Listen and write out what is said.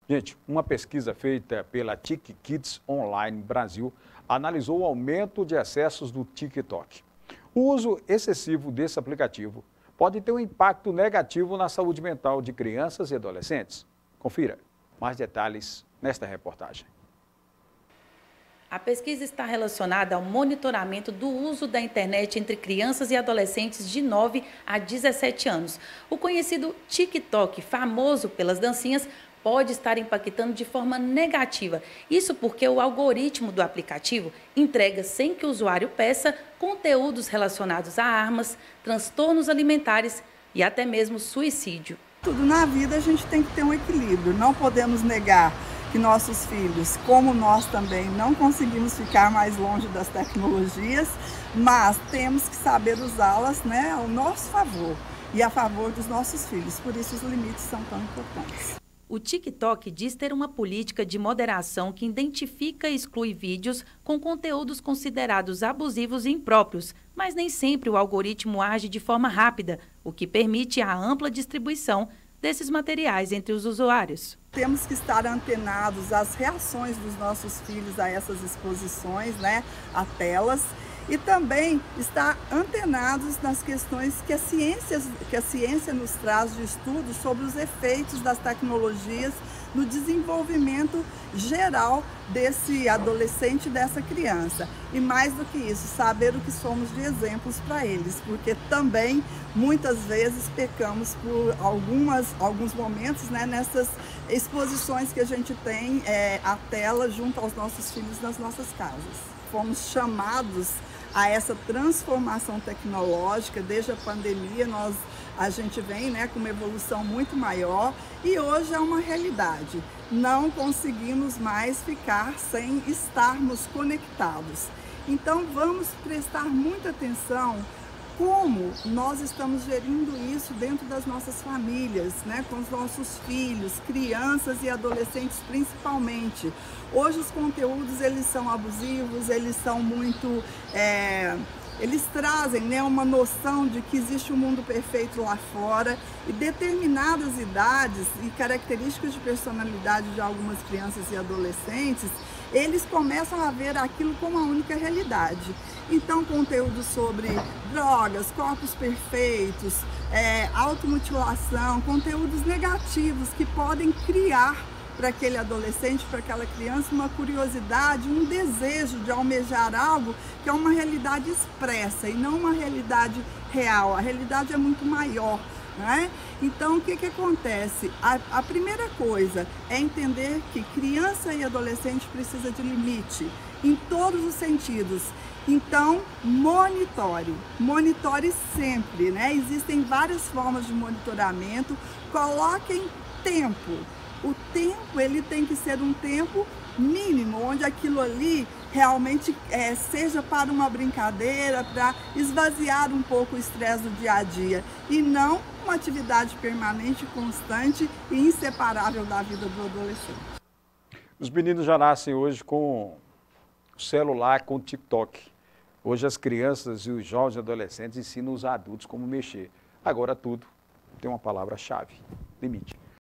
Gente, uma pesquisa feita pela TIC Kids Online Brasil analisou o aumento de acessos do TikTok. O uso excessivo desse aplicativo pode ter um impacto negativo na saúde mental de crianças e adolescentes. Confira mais detalhes nesta reportagem. A pesquisa está relacionada ao monitoramento do uso da internet entre crianças e adolescentes de 9 a 17 anos. O conhecido TikTok, famoso pelas dancinhas, pode estar impactando de forma negativa. Isso porque o algoritmo do aplicativo entrega, sem que o usuário peça, conteúdos relacionados a armas, transtornos alimentares e até mesmo suicídio. Tudo na vida a gente tem que ter um equilíbrio. Não podemos negar que nossos filhos, como nós também, não conseguimos ficar mais longe das tecnologias, mas temos que saber usá-las, né, ao nosso favor e a favor dos nossos filhos. Por isso os limites são tão importantes. O TikTok diz ter uma política de moderação que identifica e exclui vídeos com conteúdos considerados abusivos e impróprios, mas nem sempre o algoritmo age de forma rápida, o que permite a ampla distribuição desses materiais entre os usuários. Temos que estar antenados às reações dos nossos filhos a essas exposições, né, a telas, e também estar antenados nas questões que a ciência nos traz de estudos sobre os efeitos das tecnologias no desenvolvimento geral desse adolescente e dessa criança. E mais do que isso, saber o que somos de exemplos para eles, porque também muitas vezes pecamos por alguns momentos, né, nessas exposições que a gente tem à tela junto aos nossos filhos nas nossas casas. Fomos chamados a essa transformação tecnológica. Desde a pandemia a gente vem, né, com uma evolução muito maior e hoje é uma realidade. Não conseguimos mais ficar sem estarmos conectados. Então vamos prestar muita atenção como nós estamos gerindo isso dentro das nossas famílias, né, com os nossos filhos, crianças e adolescentes principalmente. Hoje os conteúdos eles são abusivos, eles são muito... eles trazem, né, uma noção de que existe um mundo perfeito lá fora e determinadas idades e características de personalidade de algumas crianças e adolescentes, eles começam a ver aquilo como a única realidade. Então, conteúdo sobre drogas, corpos perfeitos, automutilação, conteúdos negativos que podem criar para aquele adolescente, para aquela criança, uma curiosidade, um desejo de almejar algo que é uma realidade expressa e não uma realidade real. A realidade é muito maior, né? Então, o que acontece? A primeira coisa é entender que criança e adolescente precisa de limite, em todos os sentidos. Então, monitore sempre, né? Existem várias formas de monitoramento, coloquem tempo. O tempo ele tem que ser um tempo mínimo, onde aquilo ali realmente seja para uma brincadeira, para esvaziar um pouco o estresse do dia a dia e não uma atividade permanente, constante e inseparável da vida do adolescente. Os meninos já nascem hoje com o celular, com o TikTok. Hoje as crianças e os jovens e adolescentes ensinam os adultos como mexer. Agora tudo tem uma palavra-chave: limite.